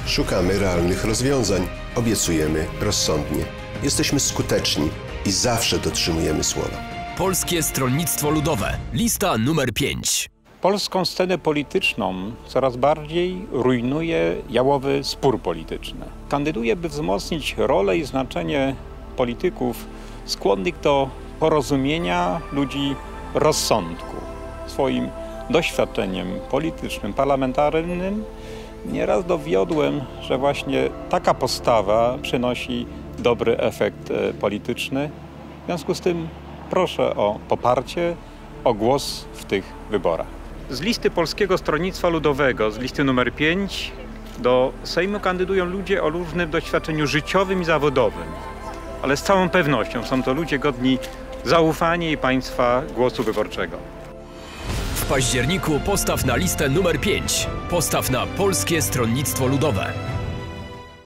Szukamy realnych rozwiązań, obiecujemy rozsądnie. Jesteśmy skuteczni i zawsze dotrzymujemy słowa. Polskie Stronnictwo Ludowe. Lista numer 5. Polską scenę polityczną coraz bardziej rujnuje jałowy spór polityczny. Kandyduję, by wzmocnić rolę i znaczenie polityków skłonnych do porozumienia, ludzi rozsądku. Swoim doświadczeniem politycznym, parlamentarnym nieraz dowiodłem, że właśnie taka postawa przynosi dobry efekt polityczny. W związku z tym proszę o poparcie, o głos w tych wyborach. Z listy Polskiego Stronnictwa Ludowego, z listy numer 5, do Sejmu kandydują ludzie o różnym doświadczeniu życiowym i zawodowym. Ale z całą pewnością są to ludzie godni zaufania i państwa głosu wyborczego. W październiku postaw na listę numer 5. Postaw na Polskie Stronnictwo Ludowe.